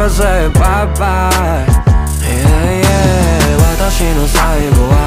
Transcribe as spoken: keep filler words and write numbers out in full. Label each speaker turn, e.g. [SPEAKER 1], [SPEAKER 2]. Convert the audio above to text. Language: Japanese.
[SPEAKER 1] ぜバイバイ、yeah, yeah、私の最後は